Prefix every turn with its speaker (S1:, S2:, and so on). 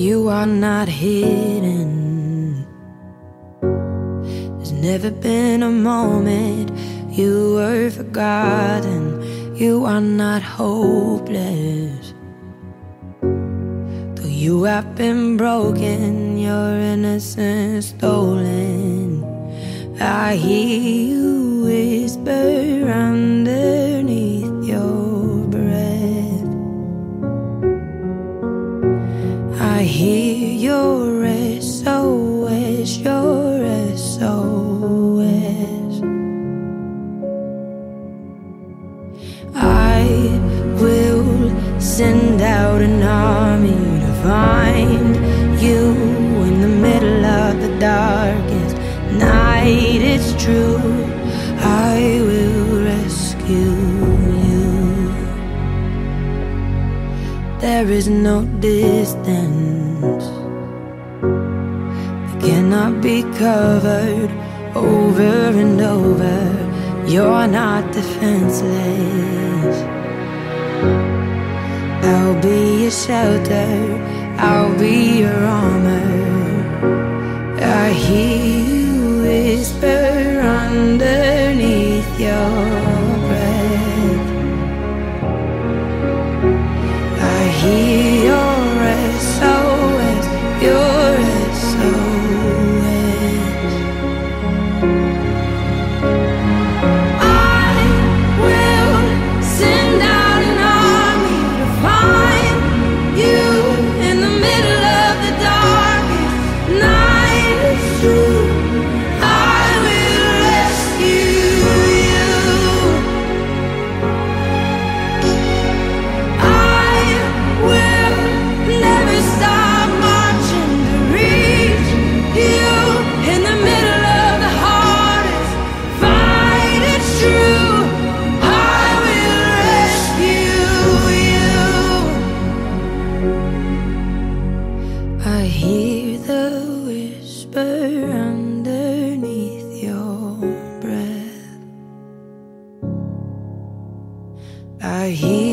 S1: You are not hidden. There's never been a moment you were forgotten. You are not hopeless. Though you have been broken, your innocence stolen, I hear you whisper underneath your breath. I hear your SOS, your SOS. I will send out an army to find you in the middle of the darkest night. It's true, I will rescue you. There is no distance that cannot be covered over and over. You're not defenseless. I'll be your shelter, I'll be your armor. I hear you whisper underneath your breath. I hear your SOS, your SOS. I will send out an army to find you in the middle of the darkest night. It's true, I will rescue you. I will never stop marching to reach you in the middle of the hardest fight. It's true, I will rescue you. I hear the whisper underneath your breath. I hear